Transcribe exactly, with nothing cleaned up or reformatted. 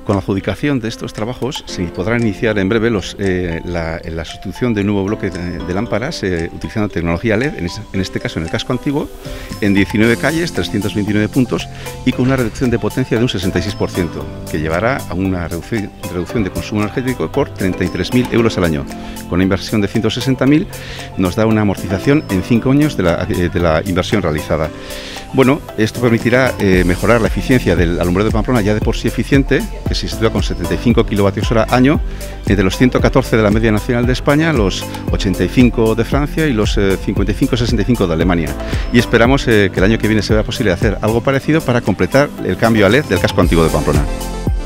Con la adjudicación de estos trabajos se podrán iniciar en breve los, eh, la, la sustitución de un nuevo bloque de, de lámparas eh, utilizando tecnología L E D, en, es, en este caso en el casco antiguo, en diecinueve calles, trescientos veintinueve puntos y con una reducción de potencia de un sesenta y seis por ciento, que llevará a una reducción, reducción de consumo energético por treinta y tres mil euros al año. Con una inversión de ciento sesenta mil nos da una amortización en cinco años de la, de la inversión realizada. Bueno, esto permitirá eh, mejorar la eficiencia del alumbrado de Pamplona, ya de por sí eficiente, que se sitúa con setenta y cinco kilovatios hora año, entre los ciento catorce de la media nacional de España, los ochenta y cinco de Francia y los eh, cincuenta y cinco sesenta y cinco de Alemania. Y esperamos eh, que el año que viene sea posible hacer algo parecido para completar el cambio a L E D del casco antiguo de Pamplona.